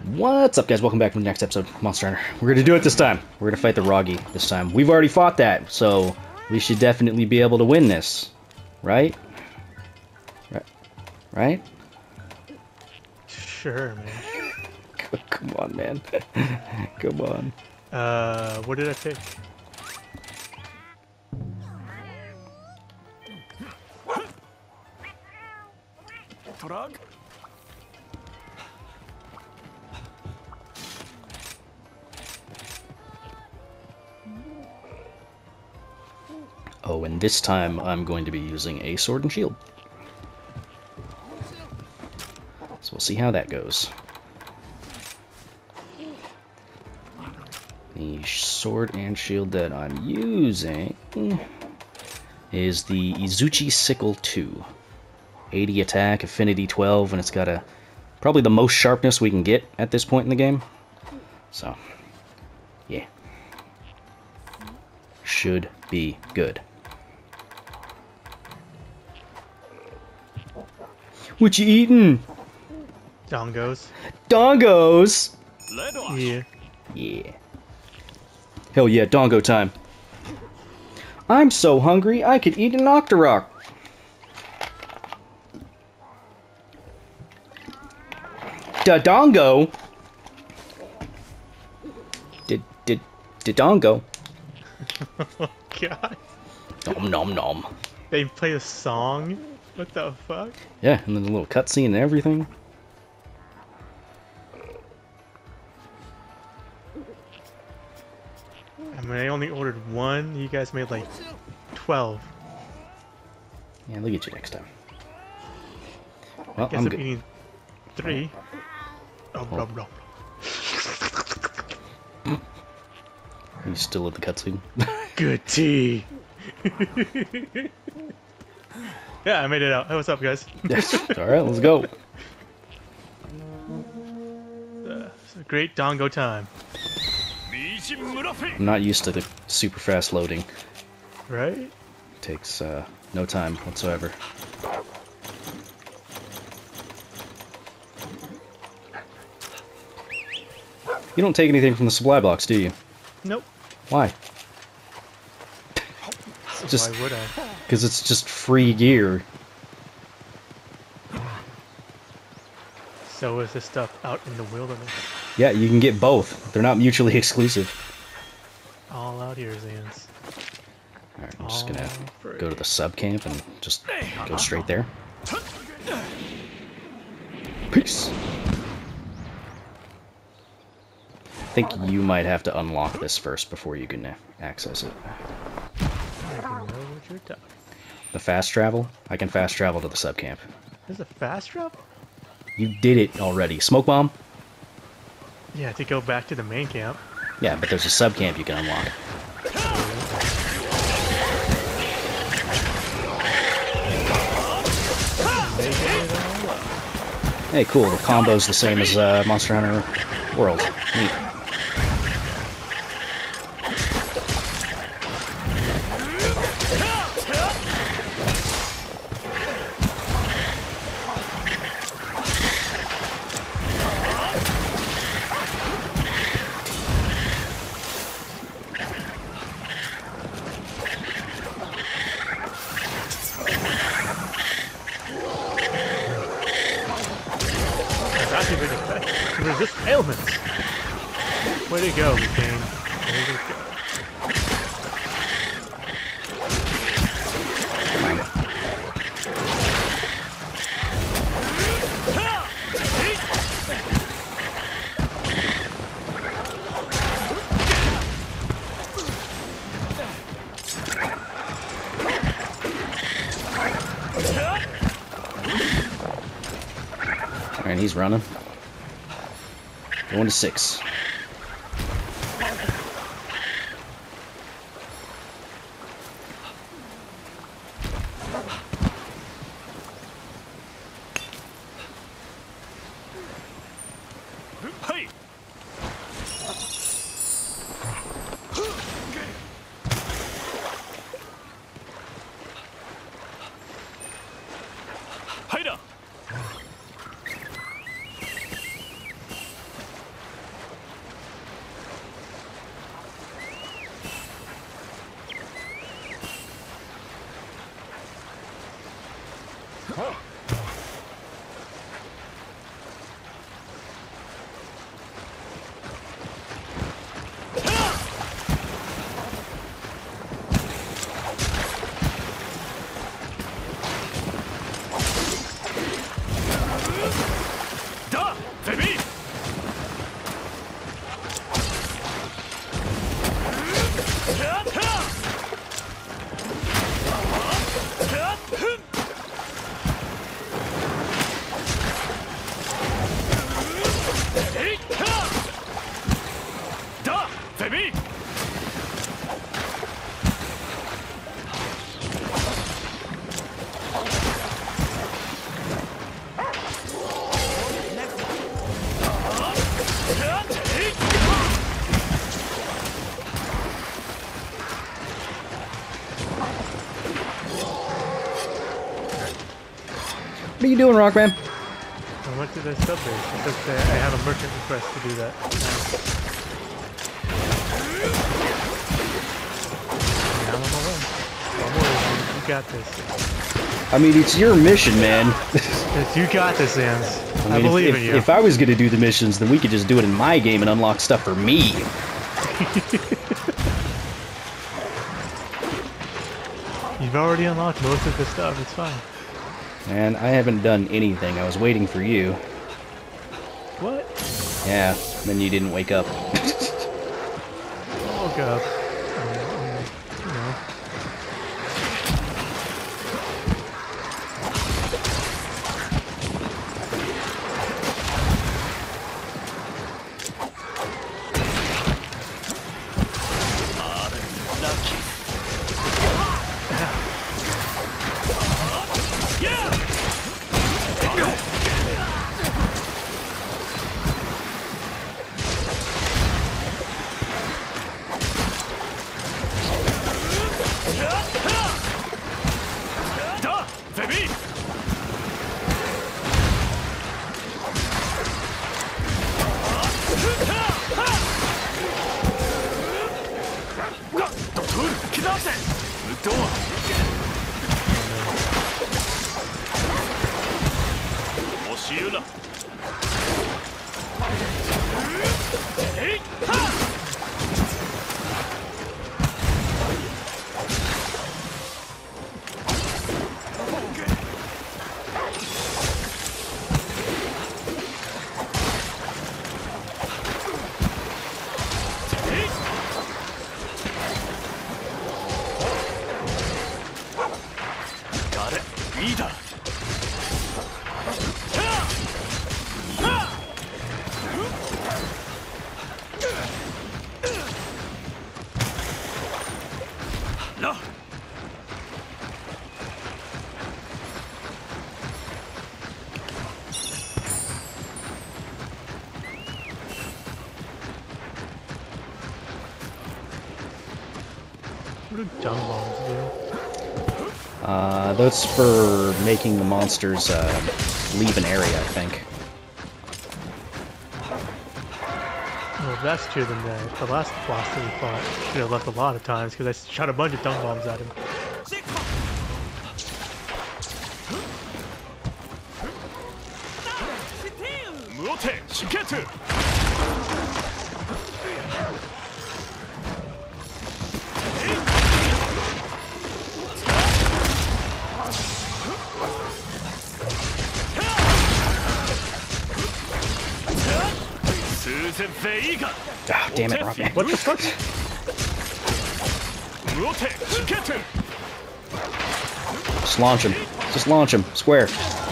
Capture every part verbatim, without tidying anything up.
What's up, guys? Welcome back to the next episode of Monster Hunter. We're gonna do it this time. We're gonna fight the Roggy this time. We've already fought that, so we should definitely be able to win this. Right? Right? Right? Sure, man. Come on, man. Come on. Uh, what did I pick? Frog? Oh, and this time I'm going to be using a sword and shield. So we'll see how that goes. The sword and shield that I'm using is the Izuchi Sickle two. eighty attack, affinity twelve, and it's got a probably the most sharpness we can get at this point in the game. So, yeah. Should be good. What you eating? Dongos. Dongos! Yeah. Yeah. Hell yeah, dongo time. I'm so hungry I could eat an Octorok. Da dongo? Did did did dongo? Oh god. Nom nom nom. They play a song? What the fuck? Yeah, and then the little cutscene and everything. I mean, I only ordered one. You guys made like twelve. Yeah, look at you next time. Well, Guess I'm I'm good. eating three. Oh, bro, bro. You still at the cutscene? Good tea. Yeah, I made it out. Hey, what's up, guys? Yes. All right, let's go. Uh, it's a great dongo time. I'm not used to the super fast loading. Right? It takes uh, no time whatsoever. You don't take anything from the supply box, do you? Nope. Why? Just Why would I? because it's just free gear. So is this stuff out in the wilderness? Yeah, you can get both. They're not mutually exclusive. All out here, Zans. Alright, I'm just gonna All go to the sub camp and just go straight there. Peace. I think you might have to unlock this first before you can uh, access it. I don't know what you're talking. The fast travel? I can fast travel to the sub camp. There's a fast travel? You did it already. Smoke bomb? Yeah, to go back to the main camp. Yeah, but there's a sub camp you can unlock. Hey, cool. The combo's the same as uh, Monster Hunter World. Neat. Activate effect to resist ailments. Way to go, game. Way to go. Alright, he's running. Going to six. Hey! What are you doing, Rockman? I went to the sub base. It says that I have a merchant request to do that. Now I'm on my way. Don't worry, man. You got this. I mean, it's your mission, man. Yes, you got this, Sans. I, I, mean, I believe if, in if, you. if I was gonna do the missions, then we could just do it in my game and unlock stuff for me. You've already unlocked most of the stuff. It's fine. Man, I haven't done anything. I was waiting for you. What? Yeah, then you didn't wake up. I woke up. Um, um, you know. What do dung bombs do? Uh, that's for making the monsters uh, leave an area, I think. Well, if that's true, then the, the last boss that we fought should have left a lot of times because I shot a bunch of dung bombs at him. Ah, damn it, Rockman. What the fuck? Just launch him. Just launch him. Square.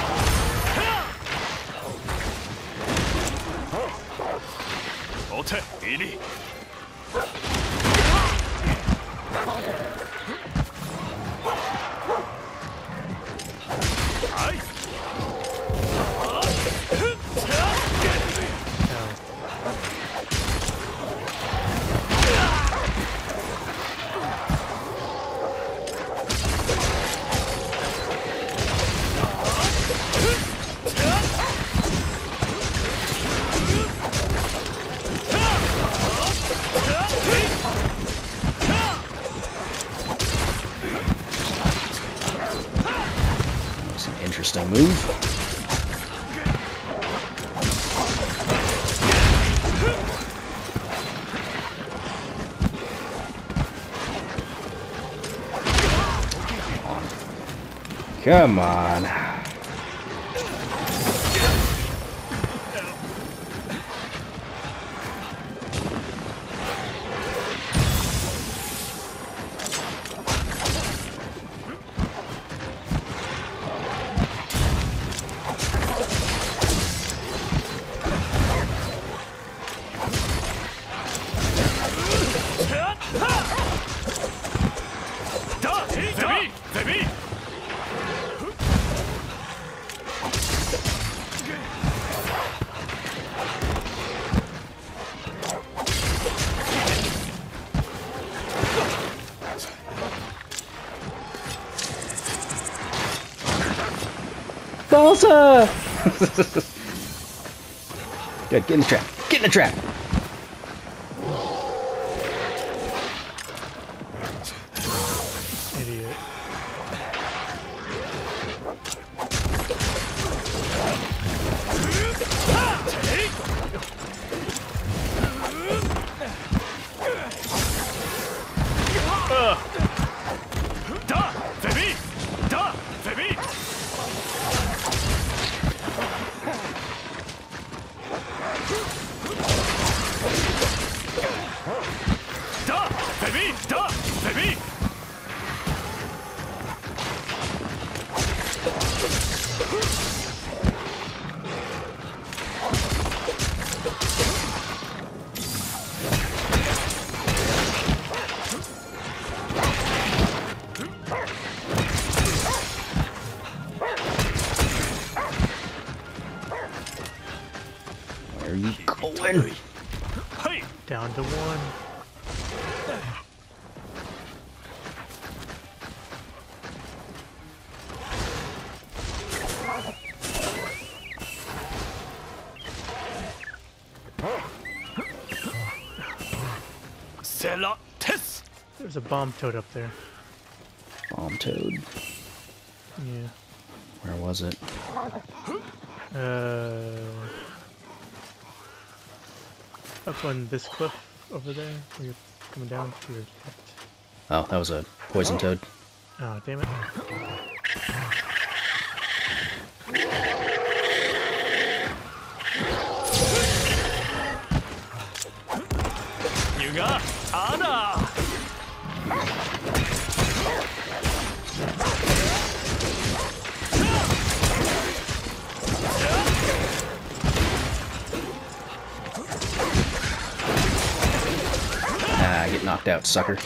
That's an interesting move. Come on. salsa! Good, get in the trap. Get in the trap! Idiot. Where are you going? Down to one. There's a bomb toad up there. Bomb toad. Yeah. Where was it? Uh, up on this cliff over there, where you're coming down to your left. Oh, that was a poison toad. Oh, damn it. Yuga, Ada! Ah, get knocked out, sucker.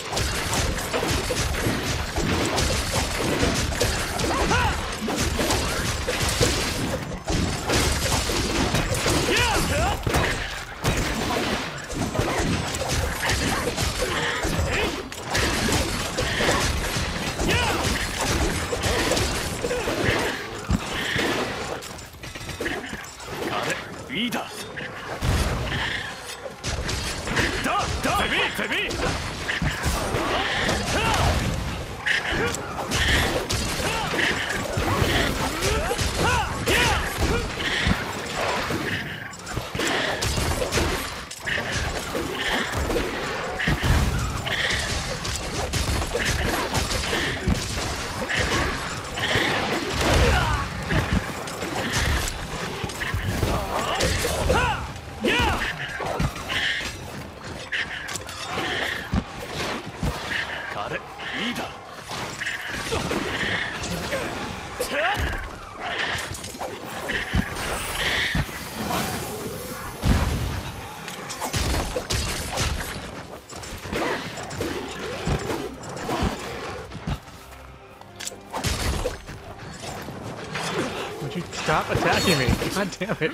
Would you stop attacking me? God damn it.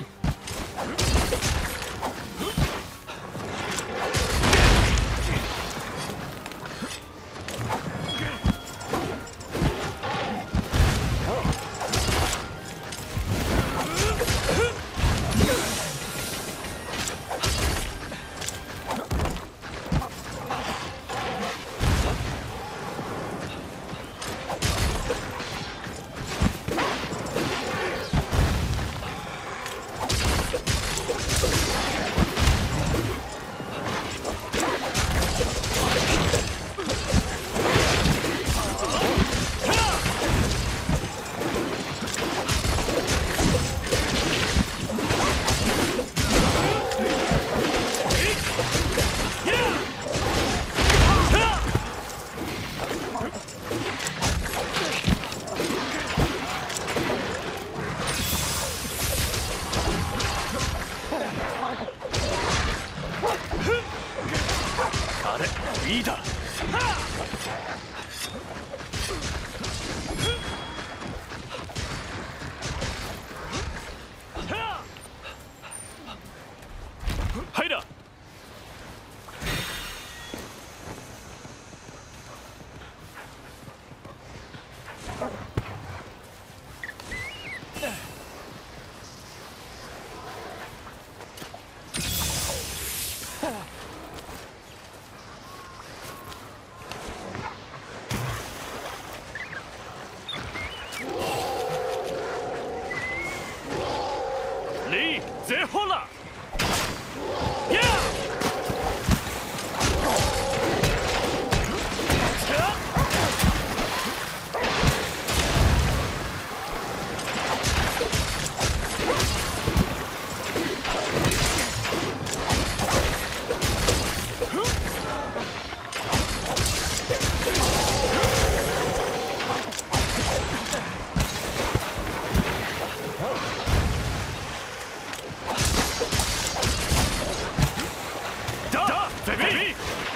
baby!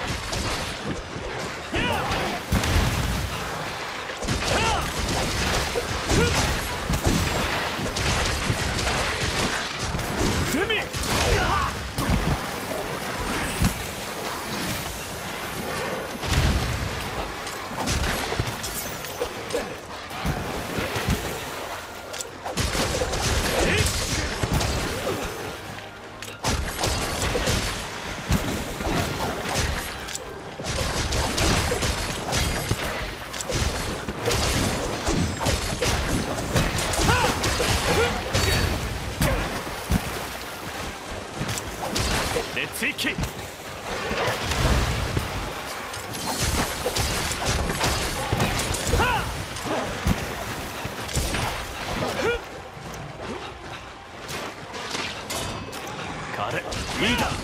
Got it. Leader.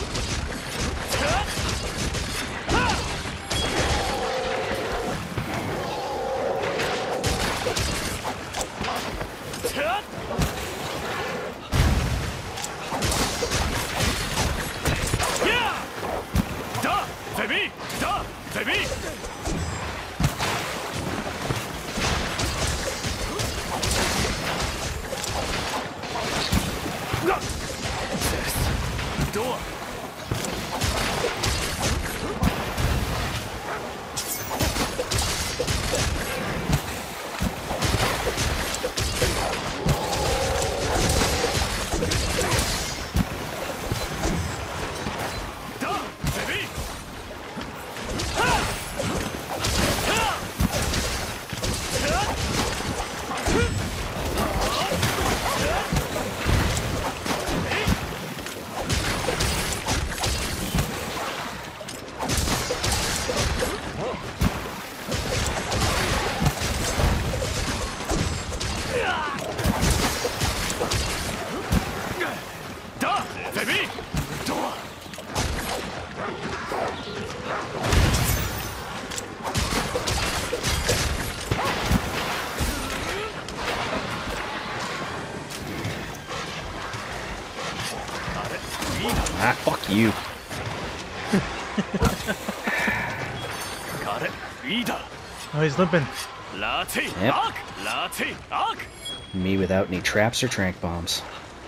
Ah, fuck you. Got it. Leader. Oh, he's limping. Yep. Me without any traps or trank bombs.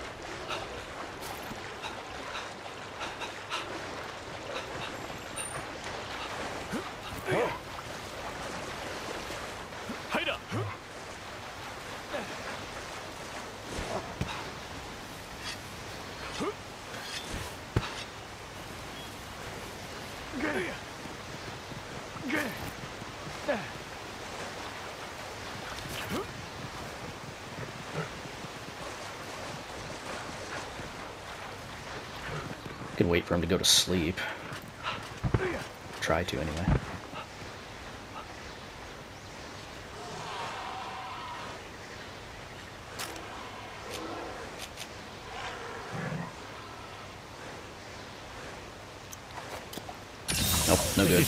Can wait for him to go to sleep. Try to, anyway. Nope, no good.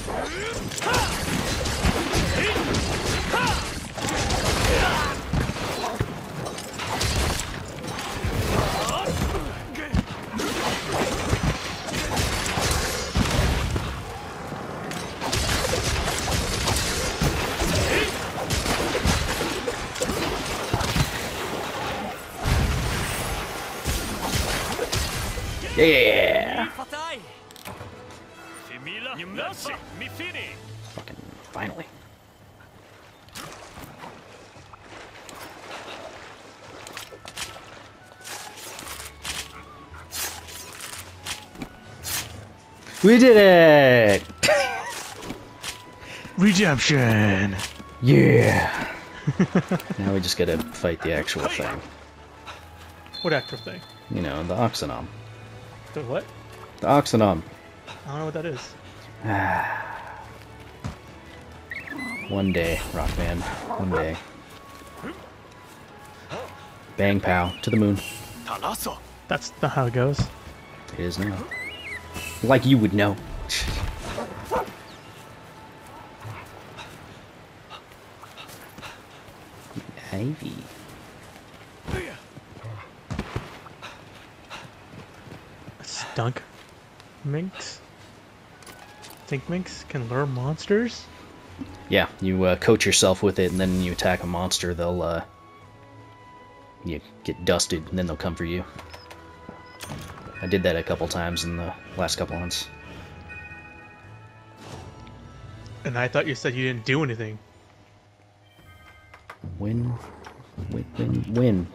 Yeah! Fucking finally. We did it! Redemption! Yeah! Now we just gotta fight the actual thing. What actual thing? You know, the Oxenom. The what? The Oxenom. I don't know what that is. One day, Rockman. One day. Bang pow. To the moon. That's not how it goes. It is now. Like you would know. Ivy. Stunk minks? Think minks can lure monsters? Yeah, you uh, coach yourself with it, and then you attack a monster, they'll, uh... you get dusted, and then they'll come for you. I did that a couple times in the last couple months. And I thought you said you didn't do anything. Win. Win, win, win.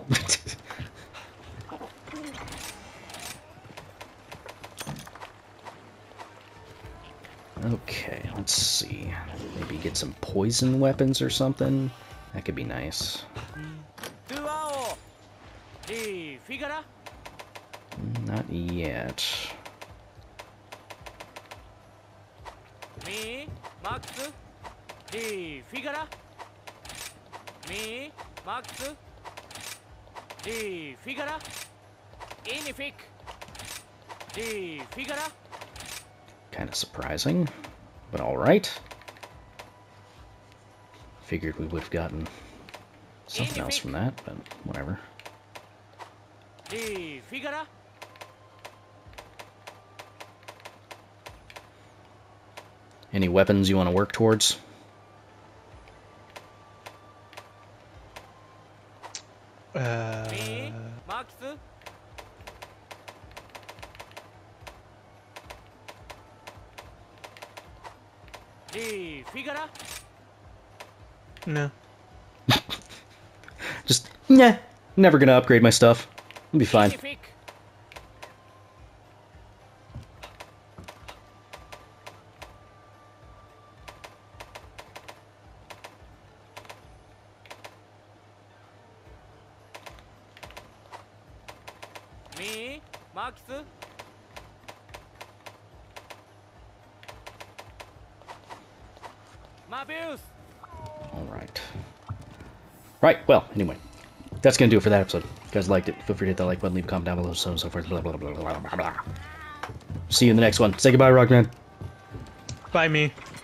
Okay, let's see. Maybe get some poison weapons or something. That could be nice. Not yet. Me, Max, the figure. Me, Max, the figure. Inific, the figure. Kind of surprising, but alright. Figured we would have gotten something else from that, but whatever. The figure. Any weapons you want to work towards? Uh... Me, Max. The figure. No. Just, nah. Never gonna upgrade my stuff. It'll be fine. Inific. Me, Max. Mabius. Alright. Right, well, anyway. That's gonna do it for that episode. If you guys liked it, feel free to hit that like button, leave a comment down below, so on and so forth, blah, blah, blah, blah, blah, blah, blah. See you in the next one. Say goodbye, Rockman. Bye, me.